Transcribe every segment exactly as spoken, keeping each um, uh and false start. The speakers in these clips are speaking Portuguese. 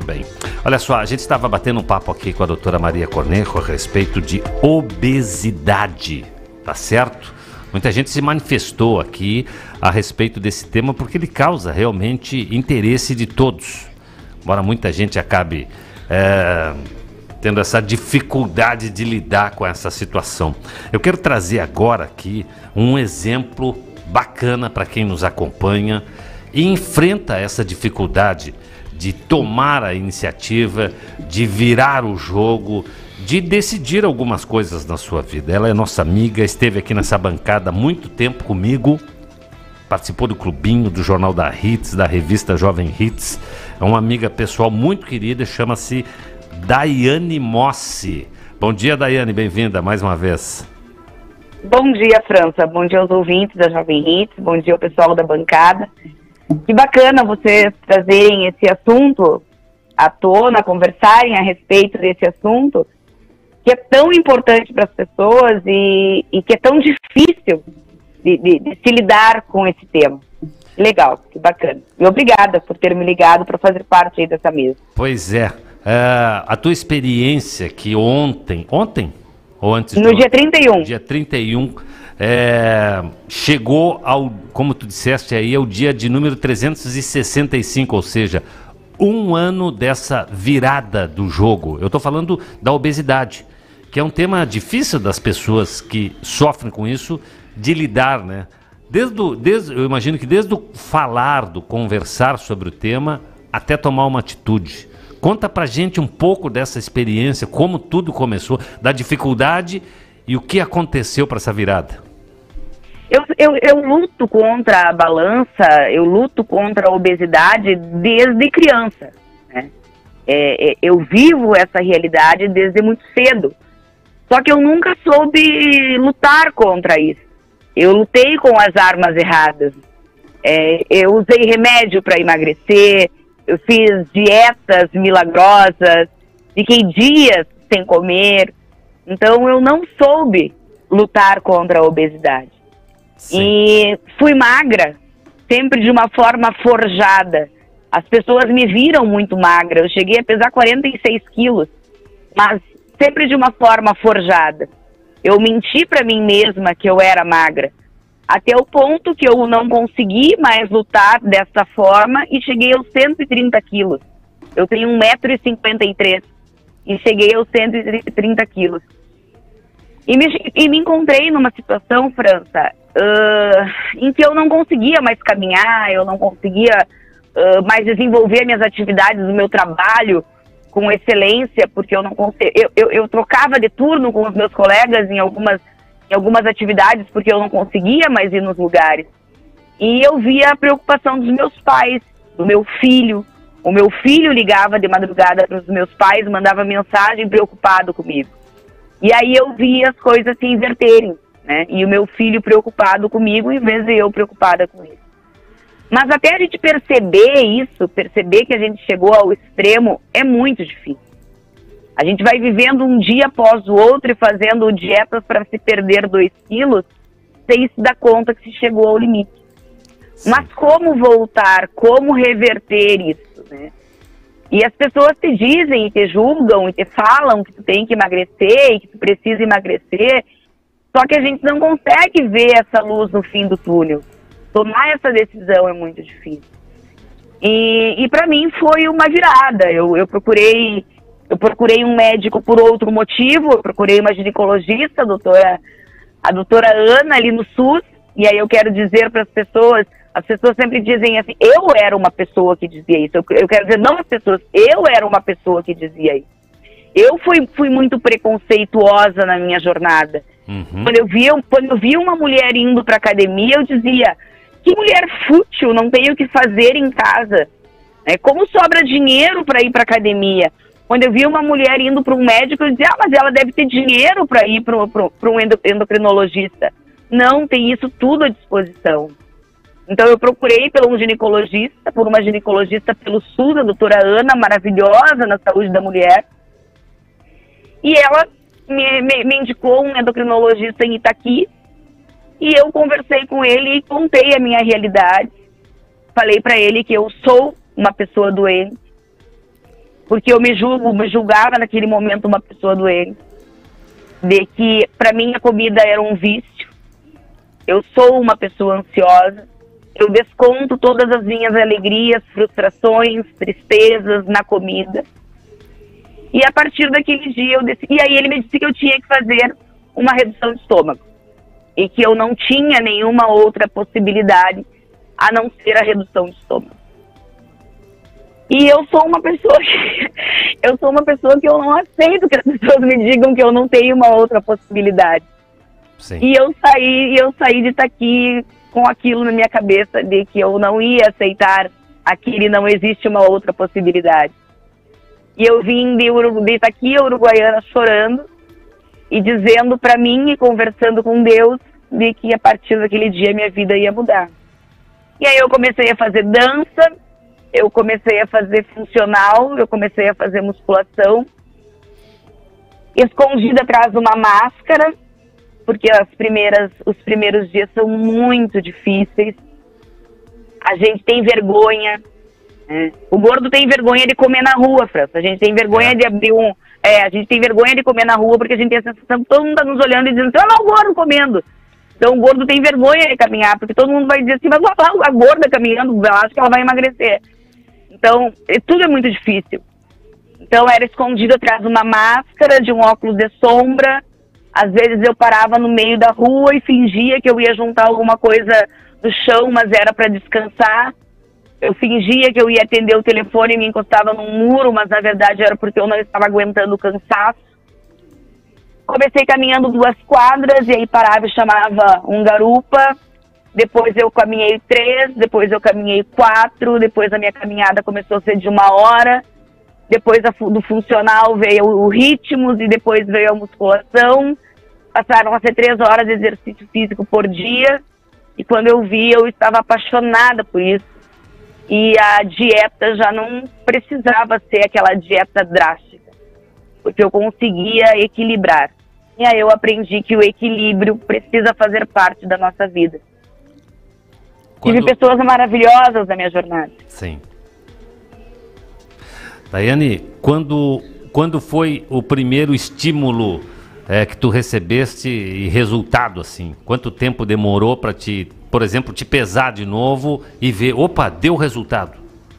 bem. Olha só, a gente estava batendo um papo aqui com a doutora Maria Cornejo a respeito de obesidade, tá certo? Muita gente se manifestou aqui a respeito desse tema porque ele causa realmente interesse de todos. Embora muita gente acabe é, tendo essa dificuldade de lidar com essa situação. Eu quero trazer agora aqui um exemplo bacana para quem nos acompanha e enfrenta essa dificuldade de tomar a iniciativa, de virar o jogo, de decidir algumas coisas na sua vida. Ela é nossa amiga, esteve aqui nessa bancada há muito tempo comigo, participou do clubinho, do Jornal da Hits, da revista Jovem Hits. É uma amiga pessoal muito querida, chama-se Daiane Mossi. Bom dia, Daiane, bem-vinda mais uma vez. Bom dia, França. Bom dia aos ouvintes da Jovem Hits, bom dia ao pessoal da bancada. Que bacana vocês trazerem esse assunto à tona, conversarem a respeito desse assunto, que é tão importante para as pessoas e, e que é tão difícil de, de, de se lidar com esse tema. Legal, que bacana. E obrigada por ter me ligado para fazer parte aí dessa mesa. Pois é. Uh, a tua experiência que ontem... Ontem? Ou antes No do, dia trinta e um. Dia trinta e um, é, chegou ao, como tu disseste aí, ao dia de número trezentos e sessenta e cinco, ou seja, um ano dessa virada do jogo. Eu estou falando da obesidade, que é um tema difícil das pessoas que sofrem com isso de lidar, né? Desde, o, desde eu imagino que desde o falar, do conversar sobre o tema, até tomar uma atitude. Conta pra gente um pouco dessa experiência, como tudo começou, da dificuldade e o que aconteceu para essa virada. Eu, eu, eu luto contra a balança, eu luto contra a obesidade desde criança, né? É, é, eu vivo essa realidade desde muito cedo. Só que eu nunca soube lutar contra isso. Eu lutei com as armas erradas. É, eu usei remédio para emagrecer. Eu fiz dietas milagrosas, fiquei dias sem comer. Então eu não soube lutar contra a obesidade. Sim. E fui magra, sempre de uma forma forjada. As pessoas me viram muito magra. Eu cheguei a pesar quarenta e seis quilos, mas sempre de uma forma forjada. Eu menti para mim mesma que eu era magra. Até o ponto que eu não consegui mais lutar dessa forma e cheguei aos cento e trinta quilos. Eu tenho um metro e cinquenta e três e cheguei aos cento e trinta quilos. E me, e me encontrei numa situação, França, uh, em que eu não conseguia mais caminhar, eu não conseguia uh, mais desenvolver minhas atividades do meu trabalho com excelência, porque eu não conseguia. Eu, eu, eu trocava de turno com os meus colegas em algumas em algumas atividades, porque eu não conseguia mais ir nos lugares. E eu via a preocupação dos meus pais, do meu filho. O meu filho ligava de madrugada para os meus pais, mandava mensagem preocupado comigo. E aí eu via as coisas se inverterem, né? E o meu filho preocupado comigo, em vez de eu preocupada com ele. Mas até a gente perceber isso, perceber que a gente chegou ao extremo, é muito difícil. A gente vai vivendo um dia após o outro e fazendo dietas para se perder dois quilos, sem se dar conta que se chegou ao limite. Sim. Mas como voltar, como reverter isso, né? E as pessoas te dizem e te julgam e te falam que tu tem que emagrecer e que tu precisa emagrecer, só que a gente não consegue ver essa luz no fim do túnel. Tomar essa decisão é muito difícil. E, e para mim foi uma virada. Eu, eu procurei... Eu procurei um médico por outro motivo, eu procurei uma ginecologista, a doutora, a doutora Ana, ali no SUS, e aí eu quero dizer para as pessoas, as pessoas sempre dizem assim, eu era uma pessoa que dizia isso, eu, eu quero dizer, não as pessoas, eu era uma pessoa que dizia isso. Eu fui, fui muito preconceituosa na minha jornada. Uhum. Quando eu via, quando eu via uma mulher indo para academia, eu dizia, que mulher fútil, não tenho o que fazer em casa. É, como sobra dinheiro para ir para academia? Quando eu via uma mulher indo para um médico, eu dizia, ah, mas ela deve ter dinheiro para ir para um endocrinologista. Não, tem isso tudo à disposição. Então eu procurei por um ginecologista, por uma ginecologista pelo SUS, a doutora Ana, maravilhosa na saúde da mulher. E ela me, me, me indicou um endocrinologista em Itaqui. E eu conversei com ele e contei a minha realidade. Falei para ele que eu sou uma pessoa doente, porque eu me julgo, me julgava naquele momento uma pessoa doente, de que para mim a comida era um vício. Eu sou uma pessoa ansiosa, eu desconto todas as minhas alegrias, frustrações, tristezas na comida. E a partir daquele dia eu decidi, e aí ele me disse que eu tinha que fazer uma redução de estômago e que eu não tinha nenhuma outra possibilidade a não ser a redução de estômago. E eu sou uma pessoa que eu sou uma pessoa que eu não aceito que as pessoas me digam que eu não tenho uma outra possibilidade. Sim. E eu saí, eu saí de estar aqui com aquilo na minha cabeça de que eu não ia aceitar aquilo e não existe uma outra possibilidade. E eu vim de, de estar aqui, a Uruguaiana, chorando e dizendo para mim e conversando com Deus de que a partir daquele dia minha vida ia mudar. E aí eu comecei a fazer dança, eu comecei a fazer funcional, eu comecei a fazer musculação, escondida atrás de uma máscara, porque as primeiras, os primeiros dias são muito difíceis. A gente tem vergonha, né? O gordo tem vergonha de comer na rua, França. A gente tem vergonha de abrir um... É, a gente tem vergonha de comer na rua porque a gente tem a sensação que todo mundo está nos olhando e dizendo, olha lá o gordo comendo. Então o gordo tem vergonha de caminhar, porque todo mundo vai dizer assim, mas olha lá a gorda caminhando, eu acho que ela vai emagrecer. Então, tudo é muito difícil. Então, era escondido atrás de uma máscara, de um óculos de sombra. Às vezes eu parava no meio da rua e fingia que eu ia juntar alguma coisa no chão, mas era para descansar. Eu fingia que eu ia atender o telefone e me encostava num muro, mas na verdade era porque eu não estava aguentando o cansaço. Comecei caminhando duas quadras e aí parava e chamava um garupa. Depois eu caminhei três, depois eu caminhei quatro, depois a minha caminhada começou a ser de uma hora, depois a, do funcional veio o ritmos e depois veio a musculação. Passaram a ser três horas de exercício físico por dia e quando eu vi eu estava apaixonada por isso. E a dieta já não precisava ser aquela dieta drástica, porque eu conseguia equilibrar. E aí eu aprendi que o equilíbrio precisa fazer parte da nossa vida. Quando... Tive pessoas maravilhosas na minha jornada. Sim. Daiane, quando, quando foi o primeiro estímulo é, que tu recebeste e resultado, assim? Quanto tempo demorou para te, por exemplo, te pesar de novo e ver, opa, deu resultado?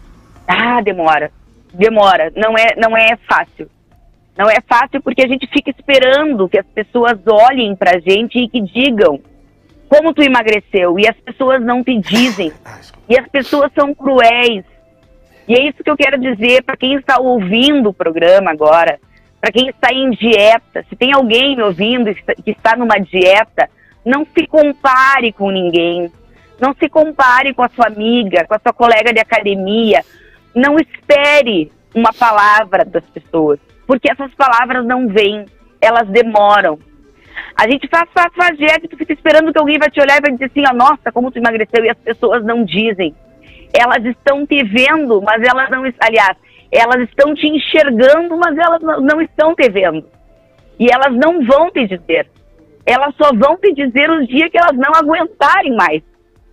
Ah, demora. Demora. Não é, não é fácil. Não é fácil porque a gente fica esperando que as pessoas olhem pra gente e que digam como tu emagreceu, e as pessoas não te dizem, e as pessoas são cruéis. E é isso que eu quero dizer para quem está ouvindo o programa agora, para quem está em dieta. Se tem alguém me ouvindo que está numa dieta, não se compare com ninguém, não se compare com a sua amiga, com a sua colega de academia, não espere uma palavra das pessoas, porque essas palavras não vêm, elas demoram. A gente faz, faz, faz dieta e tu fica esperando que alguém vai te olhar e vai dizer assim, ó, nossa, como tu emagreceu, e as pessoas não dizem. Elas estão te vendo, mas elas não... Aliás, elas estão te enxergando, mas elas não, não estão te vendo. E elas não vão te dizer. Elas só vão te dizer os dias que elas não aguentarem mais.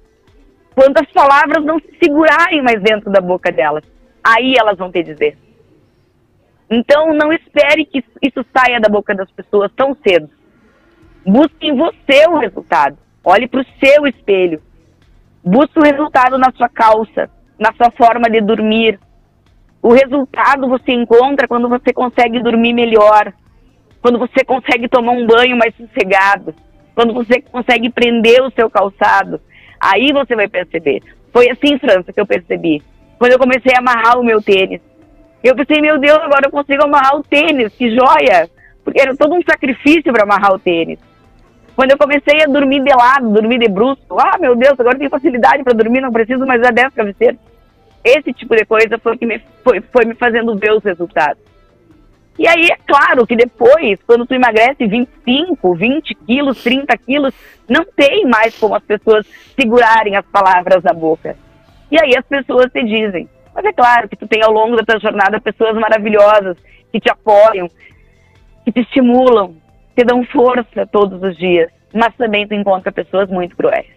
Quando as palavras não se segurarem mais dentro da boca delas. Aí elas vão te dizer. Então, não espere que isso saia da boca das pessoas tão cedo. Busque em você o resultado. Olhe para o seu espelho. Busque o resultado na sua calça, na sua forma de dormir. O resultado você encontra quando você consegue dormir melhor, quando você consegue tomar um banho mais sossegado, quando você consegue prender o seu calçado. Aí você vai perceber. Foi assim, França, que eu percebi. Quando eu comecei a amarrar o meu tênis. Eu pensei, meu Deus, agora eu consigo amarrar o tênis, que joia! Porque era todo um sacrifício para amarrar o tênis. Quando eu comecei a dormir de lado, dormir de bruço, ah, meu Deus, agora eu tenho facilidade para dormir, não preciso mais dar dez travesseiros. Esse tipo de coisa foi que me, foi, foi me fazendo ver os resultados. E aí, é claro que depois, quando tu emagrece vinte e cinco, vinte quilos, trinta quilos, não tem mais como as pessoas segurarem as palavras na boca. E aí as pessoas te dizem. Mas é claro que tu tem ao longo da tua jornada pessoas maravilhosas que te apoiam, que te estimulam, te dão força todos os dias, mas também tu encontra pessoas muito cruéis.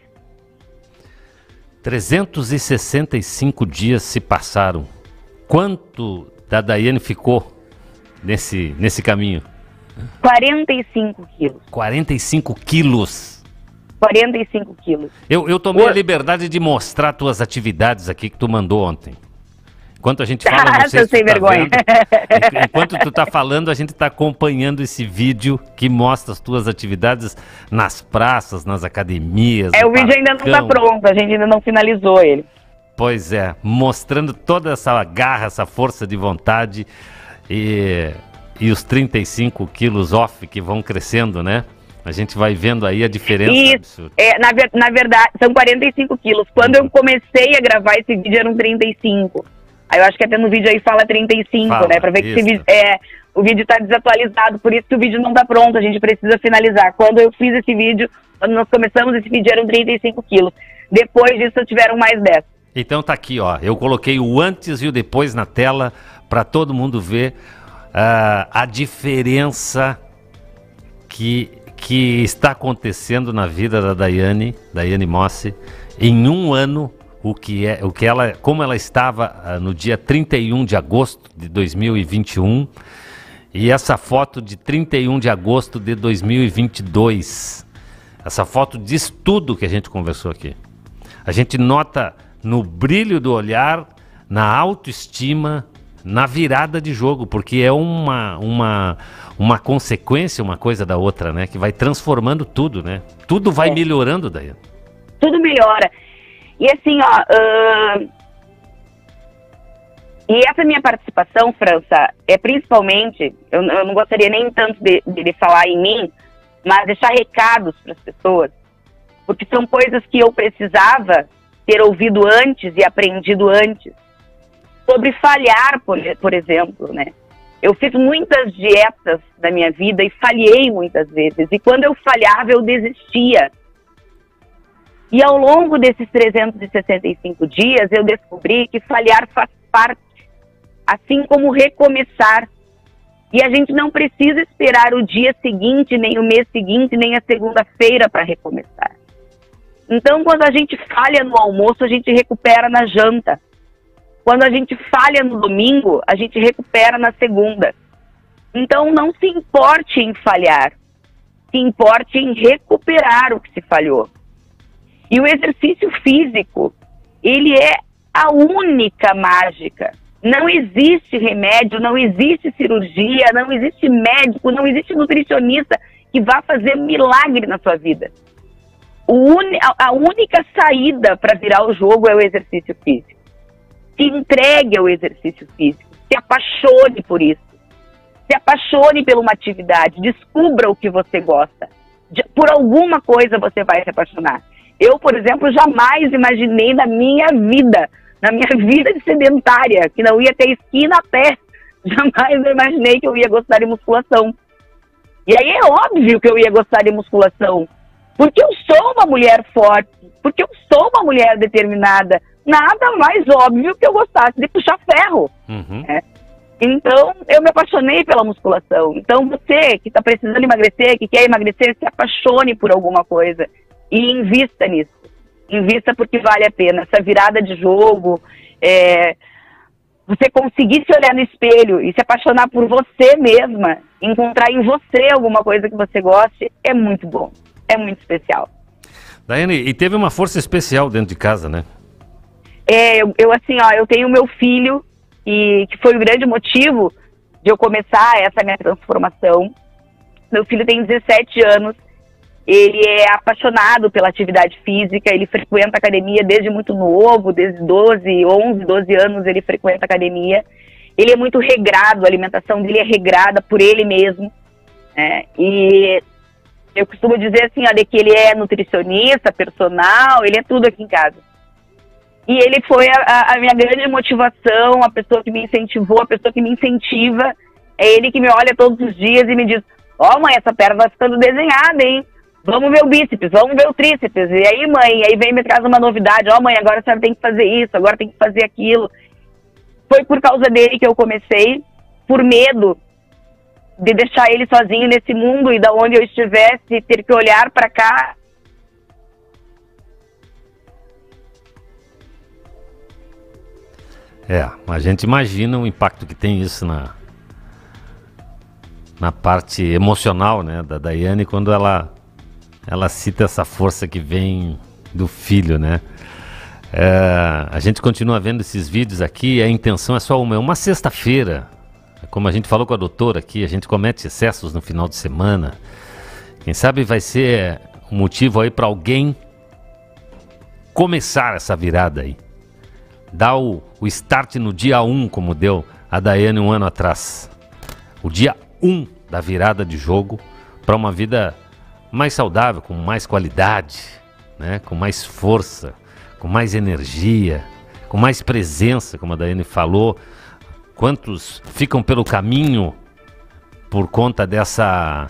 trezentos e sessenta e cinco dias se passaram. Quanto da Daiane ficou nesse, nesse caminho? quarenta e cinco quilos. quarenta e cinco quilos? quarenta e cinco quilos. Eu, eu tomei o... a liberdade de mostrar tuas atividades aqui que tu mandou ontem. Enquanto a gente fala, não sei se sem tu tá vergonha. vendo. Enquanto tu tá falando, a gente tá acompanhando esse vídeo que mostra as tuas atividades nas praças, nas academias. É, o vídeo ainda não tá pronto, a gente ainda não finalizou ele. Pois é, mostrando toda essa garra, essa força de vontade e, e os trinta e cinco quilos off que vão crescendo, né? A gente vai vendo aí a diferença. Isso, é, na, na verdade, são quarenta e cinco quilos. Quando eu comecei a gravar esse vídeo eram trinta e cinco. Aí eu acho que até no vídeo aí fala trinta e cinco, fala, né? Pra ver que esse vídeo, é, o vídeo tá desatualizado, por isso que o vídeo não tá pronto, a gente precisa finalizar. Quando eu fiz esse vídeo, quando nós começamos esse vídeo eram trinta e cinco quilos. Depois disso tiveram mais dez. Então tá aqui, ó. Eu coloquei o antes e o depois na tela para todo mundo ver uh, a diferença que, que está acontecendo na vida da Daiane, Daiane Mossi, em um ano. O que é, o que ela, como ela estava uh, no dia trinta e um de agosto de dois mil e vinte e um, e essa foto de trinta e um de agosto de dois mil e vinte e dois. Essa foto diz tudo que a gente conversou aqui. A gente nota no brilho do olhar, na autoestima, na virada de jogo, porque é uma, uma, uma consequência, uma coisa da outra, né? Que vai transformando tudo, né? Tudo vai é. melhorando, Daiane. Tudo melhora. E assim, ó, uh... e essa minha participação, França, é principalmente, eu, eu não gostaria nem tanto de, de falar em mim, mas deixar recados para as pessoas, porque são coisas que eu precisava ter ouvido antes e aprendido antes, sobre falhar, por, por exemplo, né? Eu fiz muitas dietas da minha vida e falhei muitas vezes, e quando eu falhava eu desistia. E ao longo desses trezentos e sessenta e cinco dias, eu descobri que falhar faz parte, assim como recomeçar. E a gente não precisa esperar o dia seguinte, nem o mês seguinte, nem a segunda-feira para recomeçar. Então, quando a gente falha no almoço, a gente recupera na janta. Quando a gente falha no domingo, a gente recupera na segunda. Então, não se importe em falhar, se importe em recuperar o que se falhou. E o exercício físico, ele é a única mágica. Não existe remédio, não existe cirurgia, não existe médico, não existe nutricionista que vá fazer milagre na sua vida. O uni, a, a única saída para virar o jogo é o exercício físico. Se entregue ao exercício físico, se apaixone por isso. Se apaixone por uma atividade, descubra o que você gosta. De, por alguma coisa você vai se apaixonar. Eu, por exemplo, jamais imaginei na minha vida, na minha vida de sedentária, que não ia ter esquina a pé, jamais eu imaginei que eu ia gostar de musculação. E aí é óbvio que eu ia gostar de musculação, porque eu sou uma mulher forte, porque eu sou uma mulher determinada. Nada mais óbvio que eu gostasse de puxar ferro. Uhum. Né? Então, eu me apaixonei pela musculação. Então, você que está precisando emagrecer, que quer emagrecer, se apaixone por alguma coisa. E invista nisso. Invista porque vale a pena. Essa virada de jogo, é, você conseguir se olhar no espelho e se apaixonar por você mesma, encontrar em você alguma coisa que você goste, é muito bom. É muito especial. Daiane, e teve uma força especial dentro de casa, né? É, eu, eu assim, ó, eu tenho meu filho, e que foi o grande motivo de eu começar essa minha transformação. Meu filho tem dezessete anos. Ele é apaixonado pela atividade física, ele frequenta academia desde muito novo, desde doze, onze, doze anos ele frequenta academia. Ele é muito regrado, a alimentação dele é regrada por ele mesmo, né? E eu costumo dizer assim, olha, que ele é nutricionista, personal, ele é tudo aqui em casa. E ele foi a, a minha grande motivação, a pessoa que me incentivou, a pessoa que me incentiva. É ele que me olha todos os dias e me diz, ó, mãe, essa perna vai ficando desenhada, hein? Vamos ver o bíceps, vamos ver o tríceps. E aí, mãe, aí vem me traz uma novidade. Ó, oh, mãe, agora a senhora tem que fazer isso, agora tem que fazer aquilo. Foi por causa dele que eu comecei, por medo de deixar ele sozinho nesse mundo e da onde eu estivesse, ter que olhar para cá. É, a gente imagina o impacto que tem isso na, na parte emocional, né, da Daiane, quando ela, ela cita essa força que vem do filho, né? É, a gente continua vendo esses vídeos aqui, a intenção é só uma, é uma sexta-feira, como a gente falou com a doutora aqui, a gente comete excessos no final de semana, quem sabe vai ser um motivo aí para alguém começar essa virada aí, dar o, o start no dia um, como deu a Daiane um ano atrás, o dia um da virada de jogo para uma vida mais saudável, com mais qualidade, né, com mais força, com mais energia, com mais presença, como a Daiane falou. Quantos ficam pelo caminho por conta dessa,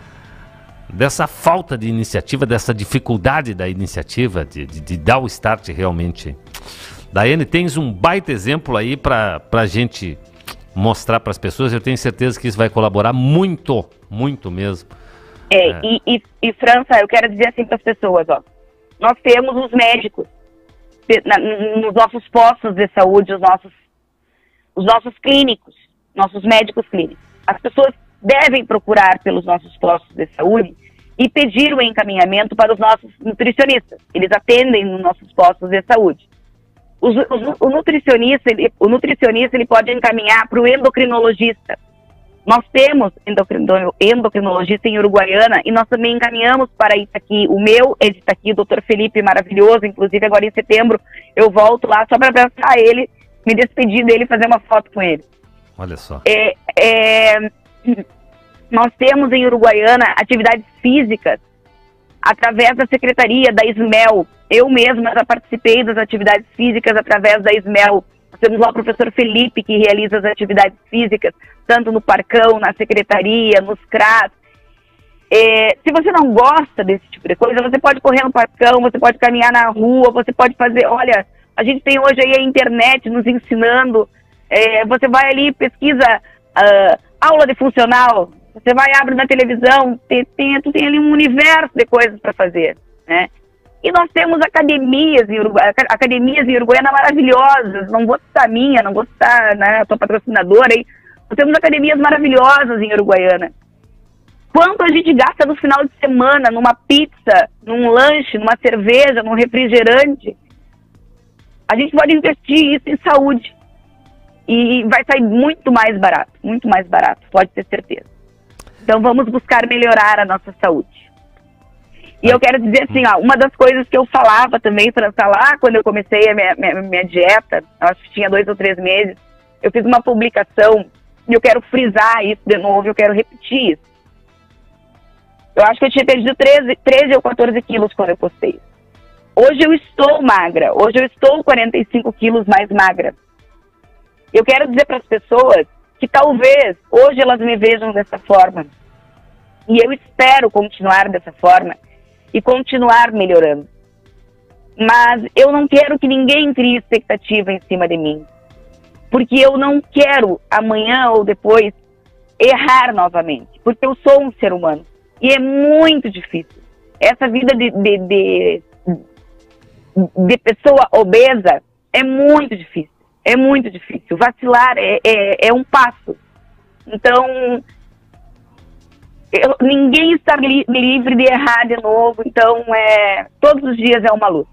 dessa falta de iniciativa, dessa dificuldade da iniciativa, de, de, de dar o start realmente. Daiane, tens um baita exemplo aí para a gente mostrar para as pessoas. Eu tenho certeza que isso vai colaborar muito, muito mesmo. É, é. E, e, e França, eu quero dizer assim para as pessoas, ó, nós temos os médicos na, nos nossos postos de saúde, os nossos, os nossos clínicos, nossos médicos clínicos. As pessoas devem procurar pelos nossos postos de saúde e pedir o encaminhamento para os nossos nutricionistas. Eles atendem nos nossos postos de saúde. O, o, o nutricionista, ele, o nutricionista ele pode encaminhar para o endocrinologista. Nós temos endocrino, endocrinologista em Uruguaiana e nós também encaminhamos para Itaqui. O meu é de Itaqui, o doutor Felipe, maravilhoso. Inclusive agora em setembro eu volto lá só para abraçar ele, me despedir dele e fazer uma foto com ele. Olha só. É, é, nós temos em Uruguaiana atividades físicas através da secretaria da ISMEL. Eu mesma já participei das atividades físicas através da ISMEL. Nós temos lá o professor Felipe, que realiza as atividades físicas, tanto no Parcão, na secretaria, nos C R A S. É, se você não gosta desse tipo de coisa, você pode correr no Parcão, você pode caminhar na rua, você pode fazer... Olha, a gente tem hoje aí a internet nos ensinando. É, você vai ali, pesquisa uh, aula de funcional, você vai, abre na televisão, tem, tem, tu tem ali um universo de coisas para fazer, né? E nós temos academias em Uruguai, academias em Uruguaiana maravilhosas, não vou citar a minha, não vou citar, né, a tua patrocinadora aí. Nós temos academias maravilhosas em Uruguaiana. Quanto a gente gasta no final de semana numa pizza, num lanche, numa cerveja, num refrigerante, a gente pode investir isso em saúde. E vai sair muito mais barato, muito mais barato, pode ter certeza. Então vamos buscar melhorar a nossa saúde. E eu quero dizer assim, ó, uma das coisas que eu falava também, França, lá quando eu comecei a minha, minha, minha dieta, acho que tinha dois ou três meses, eu fiz uma publicação e eu quero frisar isso de novo, eu quero repetir isso. Eu acho que eu tinha perdido treze, treze ou quatorze quilos quando eu postei. Hoje eu estou magra, hoje eu estou quarenta e cinco quilos mais magra. Eu quero dizer para as pessoas que talvez hoje elas me vejam dessa forma. E eu espero continuar dessa forma e continuar melhorando. Mas eu não quero que ninguém crie expectativa em cima de mim. Porque eu não quero amanhã ou depois errar novamente. Porque eu sou um ser humano. E é muito difícil. Essa vida de, de, de, de pessoa obesa é muito difícil. É muito difícil. Vacilar é, é, é um passo. Então... Eu, ninguém está li, livre de errar de novo, então é, todos os dias é uma luta.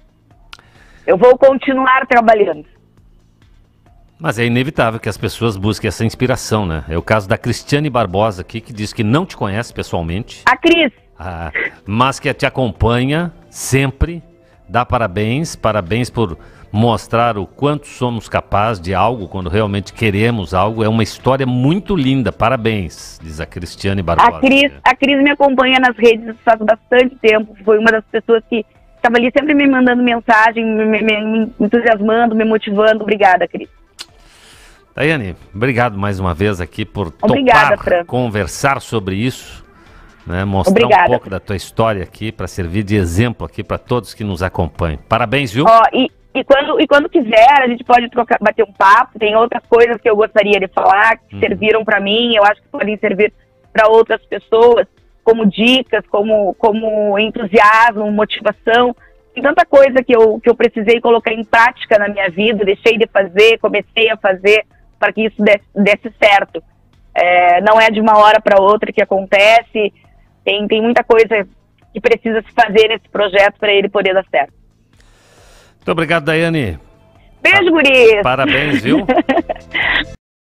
Eu vou continuar trabalhando. Mas é inevitável que as pessoas busquem essa inspiração, né? É o caso da Cristiane Barbosa aqui, que diz que não te conhece pessoalmente. A Cris. Ah, mas que te acompanha sempre, dá parabéns, parabéns por mostrar o quanto somos capazes de algo quando realmente queremos algo. É uma história muito linda, parabéns, diz a Cristiane Barbosa. A Cris, a Cris me acompanha nas redes faz bastante tempo, foi uma das pessoas que estava ali sempre me mandando mensagem, me, me, me entusiasmando, me motivando. Obrigada, Cris. Daiane, obrigado mais uma vez aqui por Obrigada, topar Fran. conversar sobre isso, né? Mostrar Obrigada. um pouco da tua história aqui para servir de exemplo aqui para todos que nos acompanham. Parabéns, viu? Ó, e E quando, e quando quiser, a gente pode trocar, bater um papo. Tem outras coisas que eu gostaria de falar, que hum. serviram para mim, eu acho que podem servir para outras pessoas, como dicas, como, como entusiasmo, motivação. tem tanta coisa que eu, que eu precisei colocar em prática na minha vida, deixei de fazer, comecei a fazer para que isso desse, desse certo. É, não é de uma hora para outra que acontece, tem, tem muita coisa que precisa se fazer nesse projeto para ele poder dar certo. Muito obrigado, Daiane. Beijo, guris! Parabéns, viu?